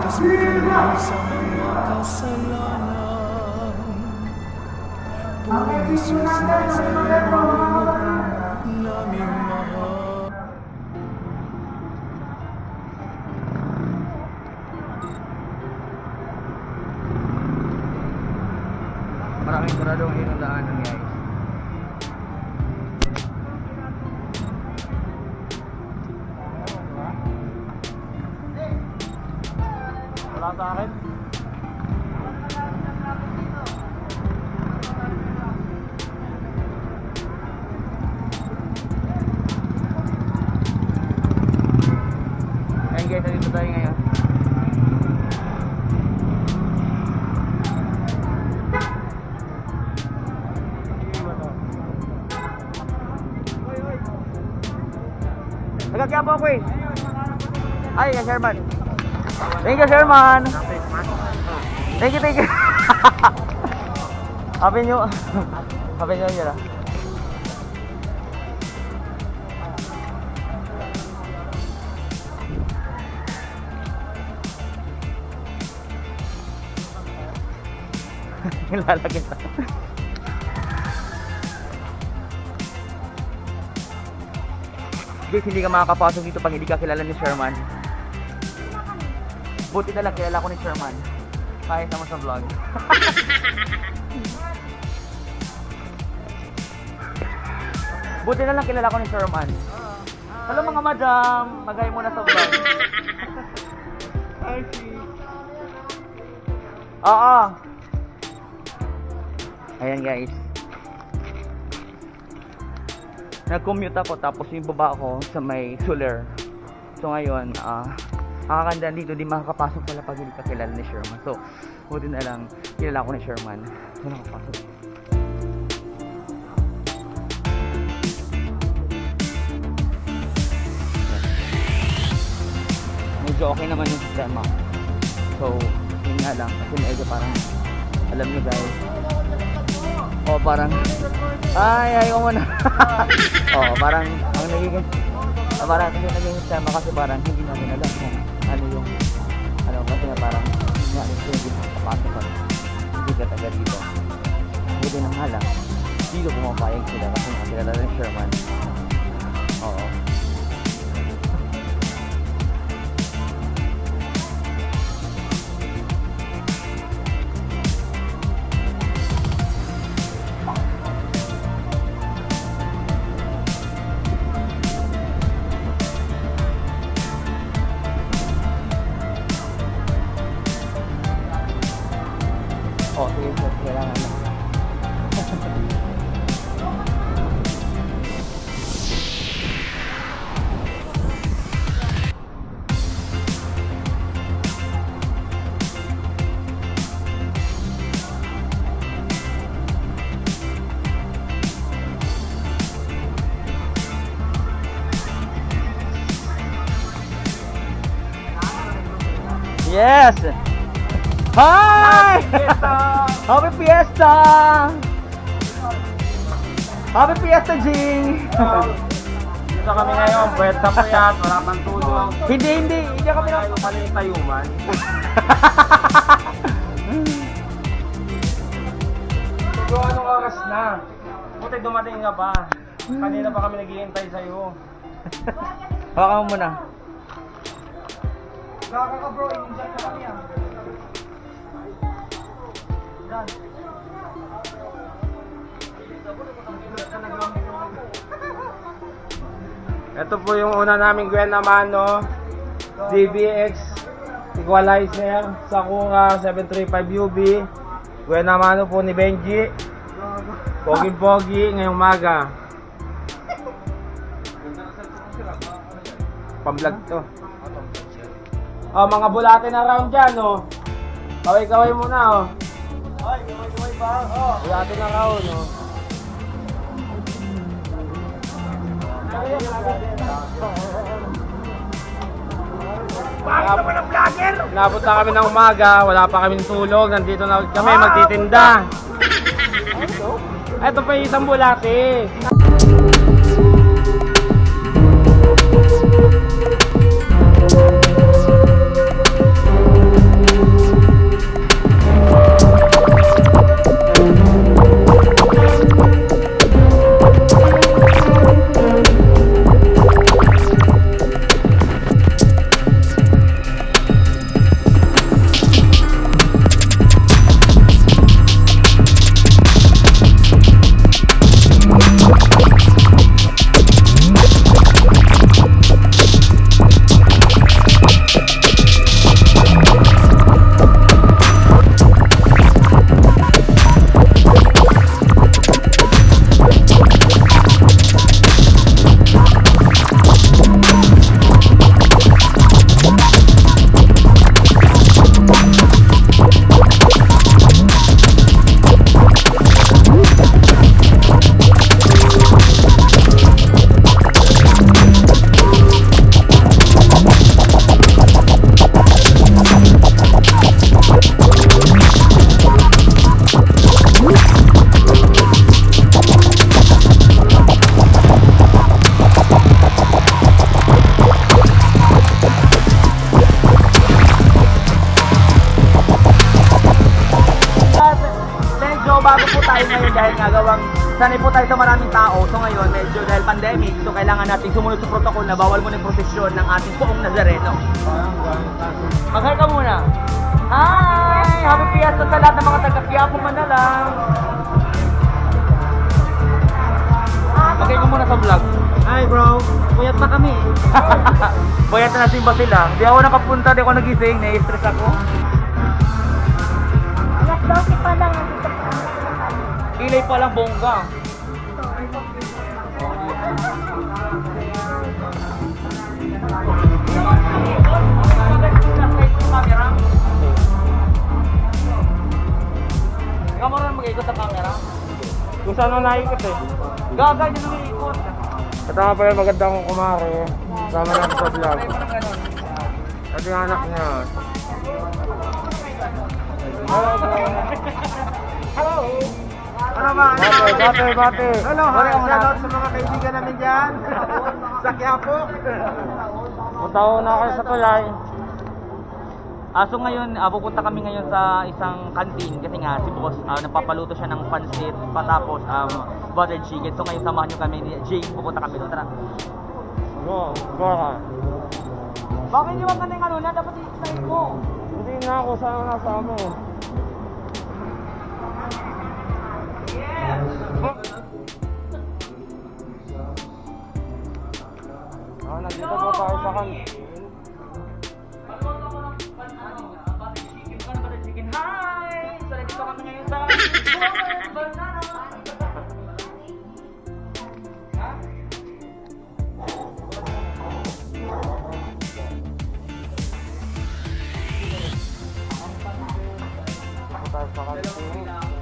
sa mga kasalanan. Pong Jesus Nazareno, naming mahal. Maraming kuradong inundaanan, guys. Wala sa akin. Ayan guys, dito tayo ngayon. Nagkakyapo ako eh. Ay, Sherman. Thank you, Sherman. Thank you, thank you. Happy New Year. Nilalagay na. Guys, hindi ka makakapasok dito pag hindi ka kilala ni Sherman. Buti na lang kilala ko ni Sherman. Kahit naman sa vlog. Buti na lang kilala ko ni Sherman. Hello mga madam, magay muna sa vlog. Hi, see. Oo. Ayan guys. Nag-commute ako tapos yung baba ako sa may Soler. So ngayon, kakakanda dito, di makakapasok pala pag hindi ka kilala ni Sherman. So, buti na lang, kilala ko ni Sherman. So, nakapasok. Medyo okay naman yung sistema. So, yun nga lang. Kasi medyo parang, alam nyo guys. O, parang, ayaw mo na. O, parang, ang nagiging, parang hindi naging sistema kasi parang hindi namin alam kung ano yung kasi nga parang nga hindi makapasok pa hindi ka taga dito. Buti na nga lang dito pumapayag sila kasi nga kilala rin Sherman. Oo. Oh, sige, kailangan na. Yes! Hi! Happy Fiesta! Happy Fiesta, Jing! Dito kami ngayon, puwesta po yan, wala pang tulong. Hindi kami na. Tayo mali tayuman. So, anong oras na? Buti dumating ka pa. Kanina pa kami naghihintay sa'yo. Baka mo muna. Kaka ka bro, inject na kami ah. Done. Ito po yung una naming Gwen Amano DBX Equalizer Sakura 735UB. Gwen Amano po ni Benji. Pogi-pogi ngayong maga. Pamblog to. Oh, mga bulate na round dyan, oh. Kaway-kaway muna, oh. Ay, kaway-kaway ba? Oh. Bulate na round, oh. Bakit naman ang vlogger? Napunta kami ng umaga, wala pa kaming tulog. Nandito na kami magtitinda. Ito pa yung isang bulate. medyo dahil pandemic, so kailangan natin sumunod sa protocol na bawal muna yung prosesyon ng ating poong Nazareno. Mag-hi ka muna. Hi! Happy Fiesta sa lahat ng mga taga-Quiapo Manalang. Mag-hi ka muna sa vlog. Hi bro, puyat na kami. Puyat na natin ba sila? Di ako nakapunta, di ako nagising, nai-stress ako. Alas 12 pa lang. Ilay pa lang bongga. Ikaw mo rin mag-ikot sa camera? Kung saan mo naikot eh. Gagay din ang ikot. Ito nga pala maganda kong kumari. Sama natin sa vlog. At yung anak niya. Hello bro. Hello. Ano ba? Bate. Hello, hi. Shoutout sa mga kaibigan namin dyan. Sa Quiapo. Punta ko na kayo sa tulay. So ngayon, pupunta kami ngayon sa isang kantin kasi nga si boss, nagpapaluto siya ng pansit, patapos buttered chicken. So ngayon samahan nyo kami ni Jay, pupunta kami doon. Tara. Go ka. Bakit nyo ang kanina kanuna? Dapat i-explain mo. Hindi na ako, sana nasa amin. Nandito po tayo sa kantin. Hi! So nandito kami ngayon sa Banana. Tayo sa kantin.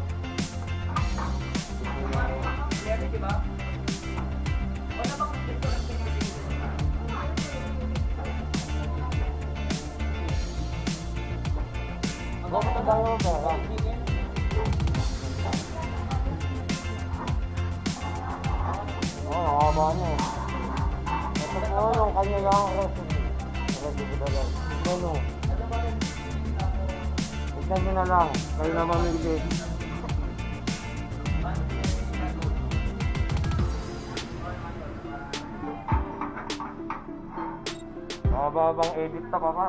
Bakit tayo pera? Nakakaba na eh. Ito po yung kanya lang recipe. Recipe talaga. Menu. Tignan nyo na lang. Kayo na mamili. Nakababang edit na pa ka.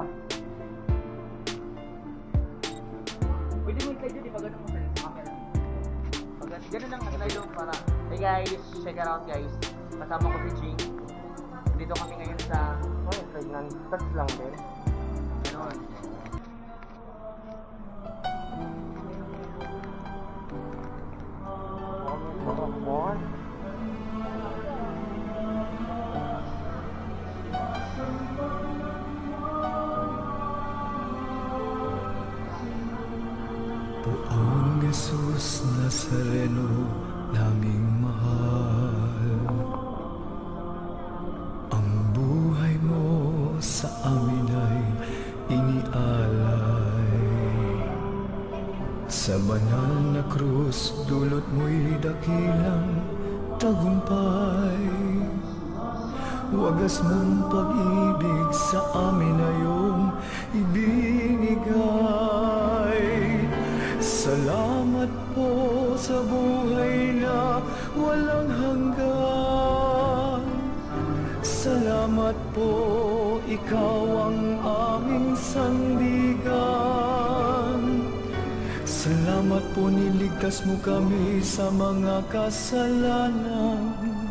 Pwede mo i-slide yun, di ba ganun mo sa camera? Ganun lang na-slide yung para. Hey guys, check it out guys. Kasama ko si Jing. Dito kami ngayon sa... Ay, slide na. Touch lang din. Ganun. Sarapon. Poong Jesus Nazareno, naming mahal. Ang buhay mo sa amin ay inialay. Sa banal na krus, dulot mo'y dakilang tagumpay. Wagas mong pag-ibig sa amin na iyong ibinigay. Salamat po sa buhay na walang hanggan. Salamat po, ikaw ang aming sandigan. Salamat po, niligtas mo kami sa mga kasalanan.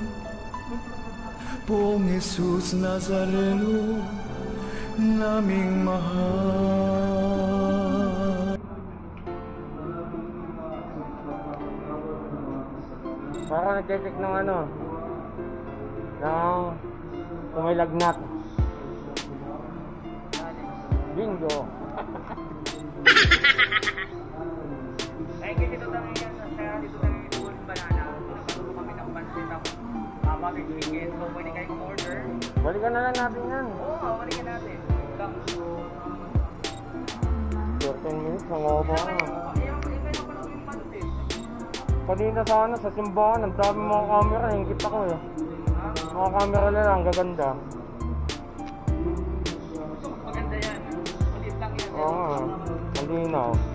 Poong Jesus Nazareno, naming mahal. Para nag-check ng ano, ng umilagnat. Bingo. Ay, dito tayo yan. Dito tayo yung Gold Banana. Nagpaluto kami ng pansit ako. Buttered chicken. So, pwede kayong order. Balikan na lang natin yan. Oo, balikan natin. 13 minutes, nangobo ka na. Ayaw pa lang yung pansit. Kanina sana sa simbahan, ang dami mga camera, hingkit ako eh. Mga camera na lang, gaganda. Maganda yan. Ulit lang yan. Oo nga, malinaw.